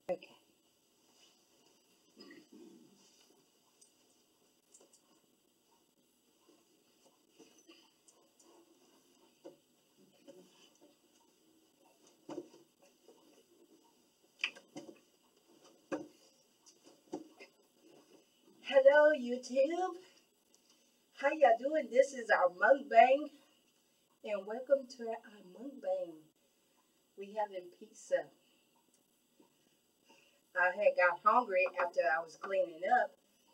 Okay. Hello, YouTube. How y'all doing? This is our mukbang, and welcome to our mukbang. We having pizza. I had got hungry after I was cleaning up.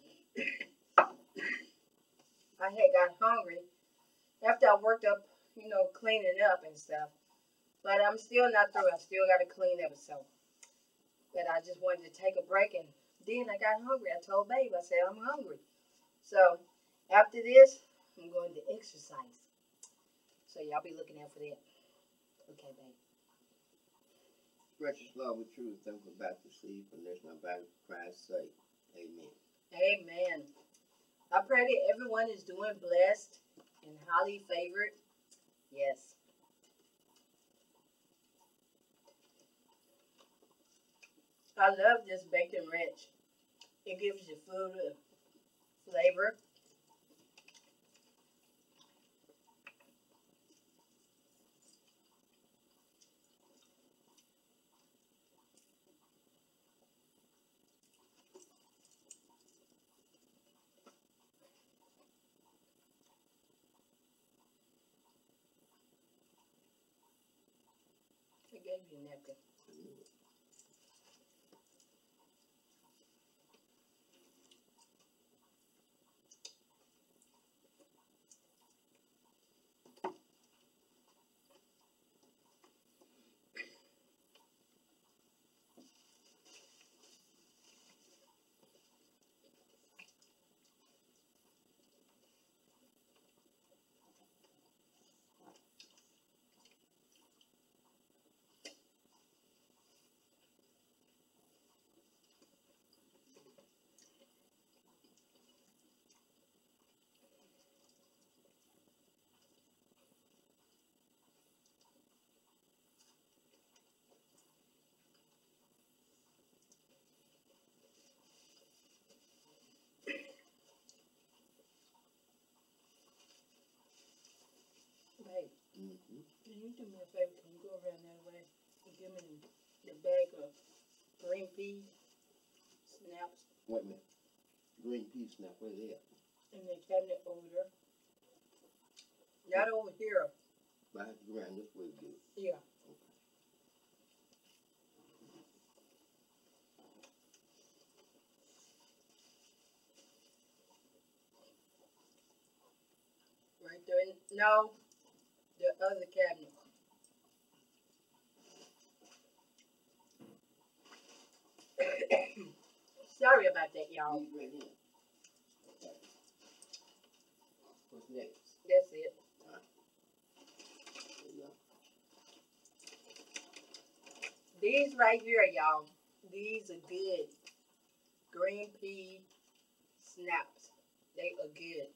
I had got hungry after I worked up, cleaning up and stuff. But I'm still not through. I still got to clean up, so. But I just wanted to take a break, and then I got hungry. I told Babe, I said, I'm hungry. So after this, I'm going to exercise. So y'all be looking out for that. Okay, Babe. Precious love and truth, don't go back to sleep unless my back for Christ's sake. Amen. Amen. I pray that everyone is doing blessed and highly favored. Yes. I love this bacon ranch. It gives your food a flavor. I gave you a napkin. Babe, can you do me a favor? Can you go around that way and give me the bag of green pea snaps Wait a minute. Green pea snap, where's it at? in the cabinet over there? Not over here. I have to go around this way to get it. Yeah. Right there. No, the other cabinet. Sorry about that, y'all. Right here. Okay. What's next? That's it. There you go. These right here, y'all. These are good. Green pea snaps. They are good.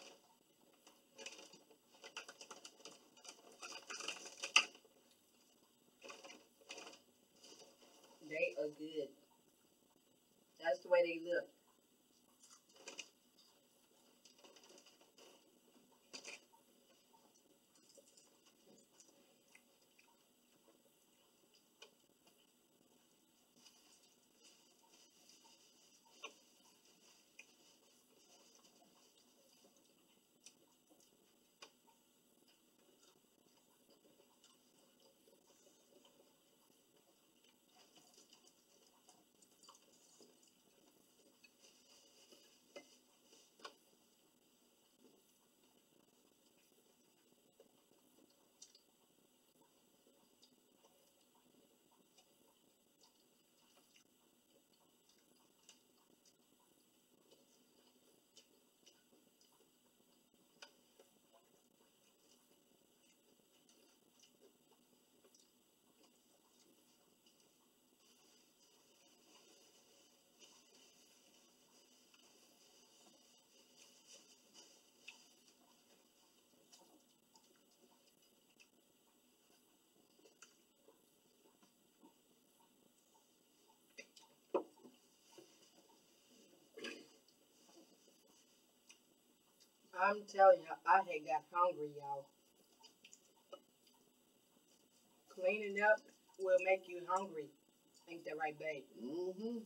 They are good. That's the way they look. I'm telling you, I had got hungry, y'all. Cleaning up will make you hungry. Ain't that right, babe? Mm-hmm.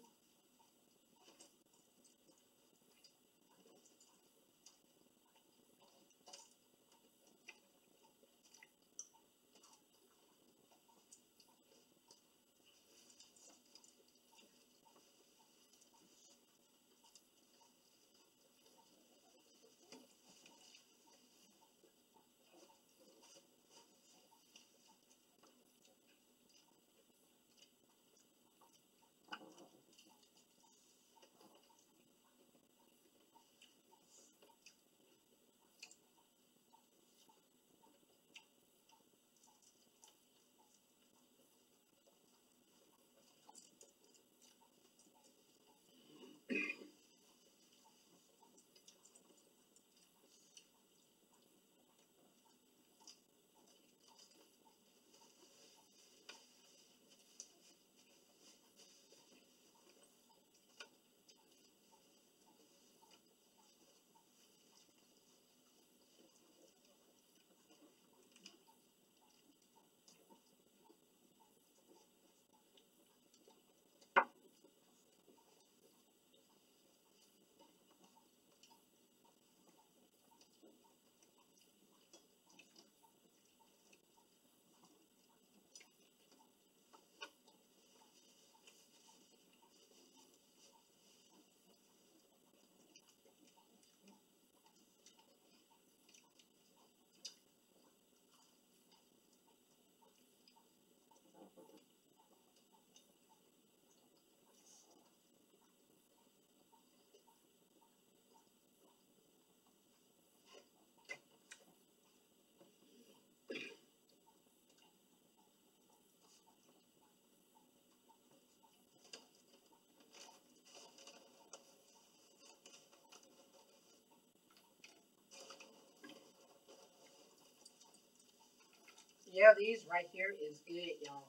Yeah, these right here is good, y'all.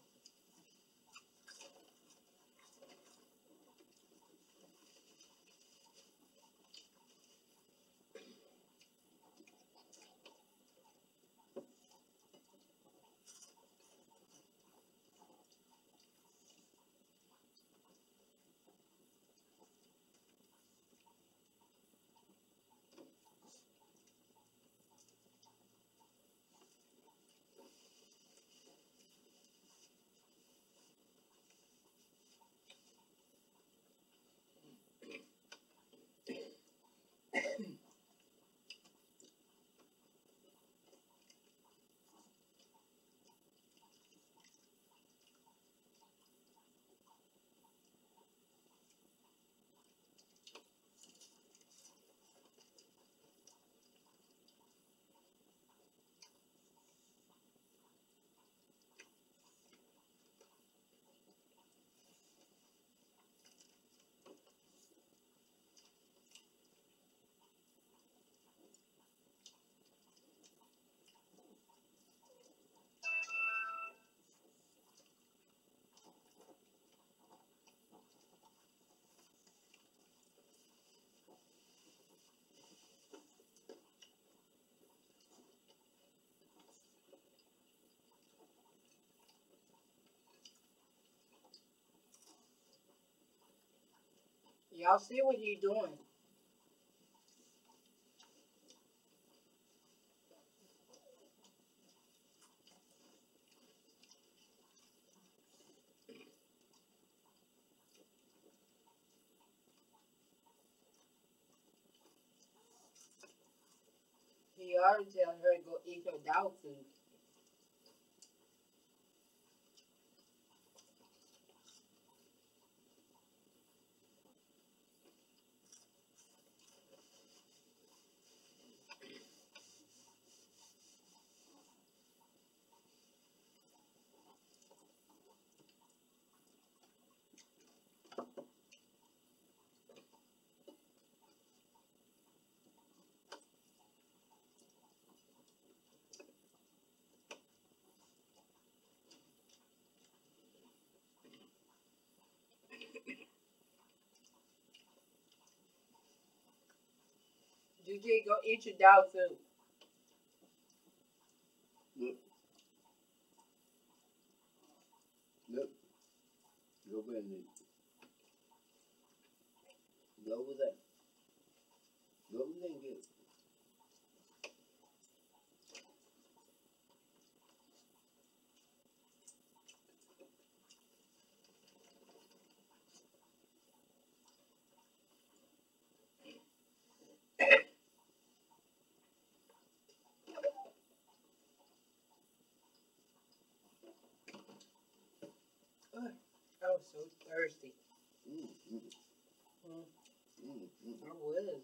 Y'all see what he doing? He already tell her to go eat her dog food. You go eat your dog food. Look. Look. Go over and eat. Go over there. Go over there and get it. I was so thirsty. Mm-hmm. I was.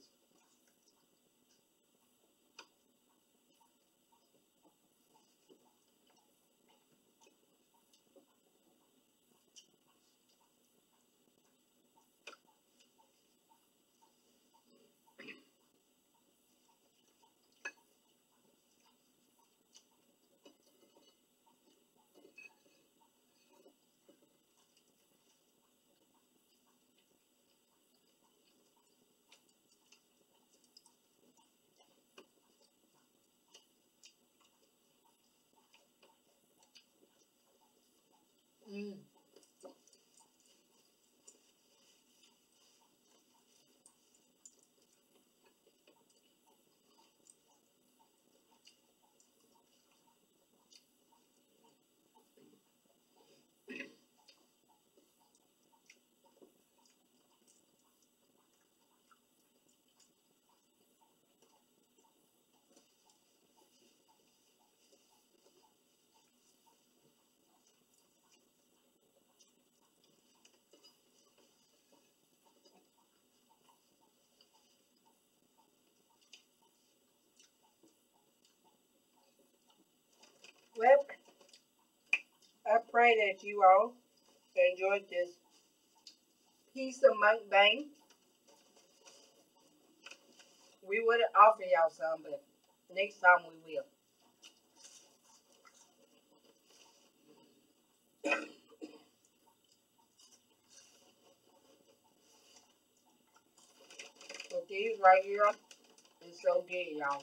Mm. Well, I pray that you all enjoyed this piece of mukbang. We would have offered y'all some, but next time we will. But these right here is so good, y'all.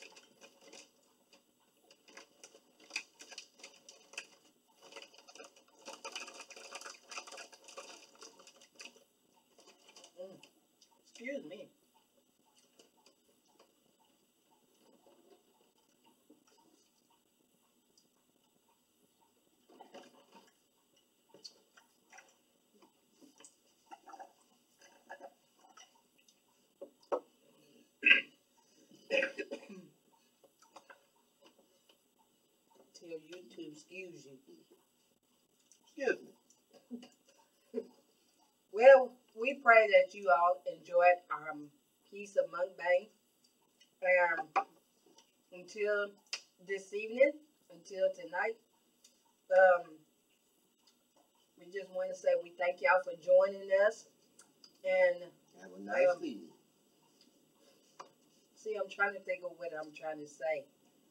Excuse me. Tell YouTube, excuse you. Excuse me. Well, we pray that you all enjoyed our piece of mukbang. Until this evening, until tonight, we just want to say we thank y'all for joining us. And Have a nice evening. see, I'm trying to think of what I'm trying to say.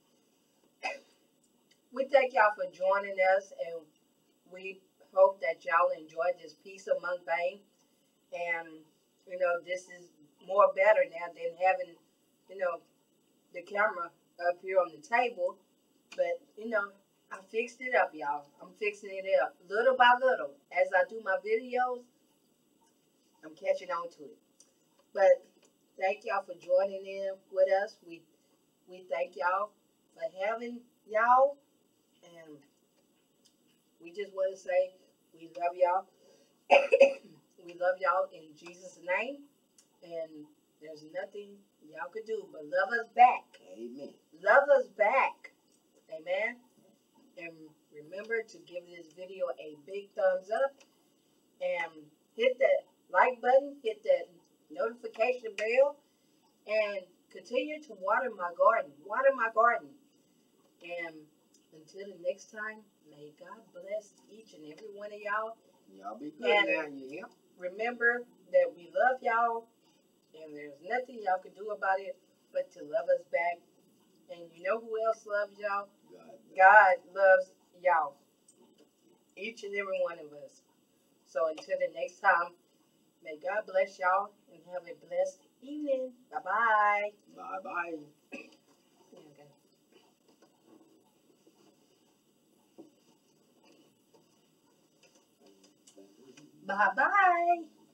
We thank y'all for joining us, and we hope that y'all enjoyed this piece of mukbang. And this is more better now than having the camera up here on the table. But I fixed it up, y'all. I'm fixing it up little by little as I do my videos. I'm catching on to it. But thank y'all for joining in with us. We thank y'all for having y'all, and we just want to say we love y'all. We love y'all in Jesus' name, and there's nothing y'all could do but love us back. Amen. Love us back. Amen. And remember to give this video a big thumbs up and hit that like button, hit that notification bell, and continue to water my garden. Water my garden. And until the next time, may God bless each and every one of y'all. Y'all be good And now, yeah. remember that we love y'all, and there's nothing y'all can do about it but to love us back. And you know who else loves y'all? God loves y'all. Each and every one of us. So until the next time, may God bless y'all and have a blessed evening. Bye-bye. Bye-bye. Okay. Bye-bye.